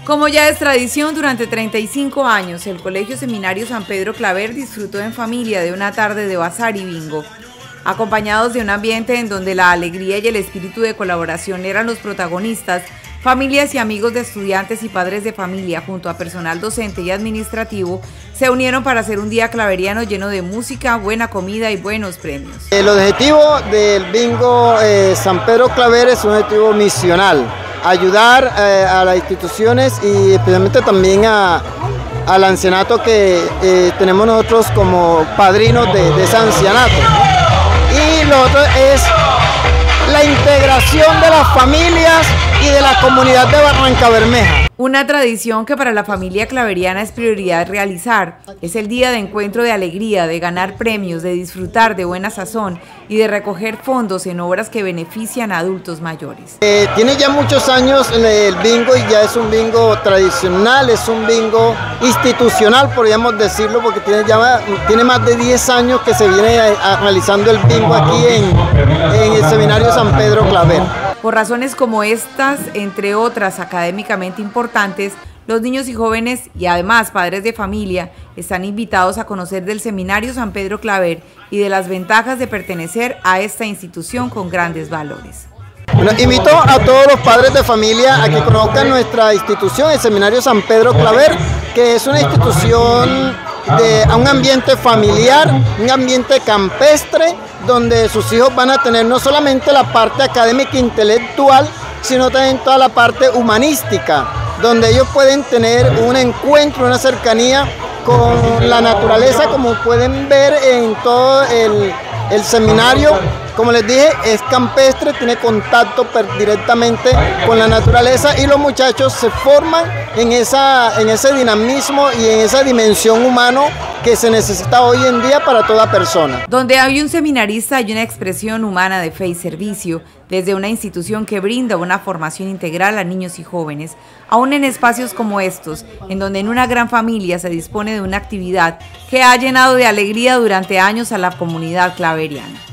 Como ya es tradición, durante 35 años, el Colegio Seminario San Pedro Claver disfrutó en familia de una tarde de bazar y bingo, acompañados de un ambiente en donde la alegría y el espíritu de colaboración eran los protagonistas. Familias y amigos de estudiantes y padres de familia, junto a personal docente y administrativo, se unieron para hacer un día claveriano lleno de música, buena comida y buenos premios. El objetivo del bingo San Pedro Claver es un objetivo misional, ayudar a las instituciones y especialmente también al ancianato que tenemos nosotros como padrinos de ese ancianato. Y lo otro es la integración de las familias y de la comunidad de Barrancabermeja. Una tradición que para la familia claveriana es prioridad realizar. Es el día de encuentro de alegría, de ganar premios, de disfrutar de buena sazón y de recoger fondos en obras que benefician a adultos mayores. Tiene ya muchos años el bingo y ya es un bingo tradicional, es un bingo institucional, podríamos decirlo, porque tiene más de 10 años que se viene realizando el bingo aquí en el Seminario San Pedro Claver. Por razones como estas, entre otras académicamente importantes, los niños y jóvenes y además padres de familia están invitados a conocer del Seminario San Pedro Claver y de las ventajas de pertenecer a esta institución con grandes valores. Bueno, invito a todos los padres de familia a que conozcan nuestra institución, el Seminario San Pedro Claver, que es una institución a un ambiente familiar, un ambiente campestre, donde sus hijos van a tener no solamente la parte académica e intelectual, sino también toda la parte humanística, donde ellos pueden tener un encuentro, una cercanía con la naturaleza, como pueden ver en todo el seminario. Como les dije, es campestre, tiene contacto directamente con la naturaleza y los muchachos se forman en ese dinamismo y en esa dimensión humana que se necesita hoy en día para toda persona. Donde hay un seminarista hay una expresión humana de fe y servicio, desde una institución que brinda una formación integral a niños y jóvenes, aún en espacios como estos, en donde en una gran familia se dispone de una actividad que ha llenado de alegría durante años a la comunidad claveriana.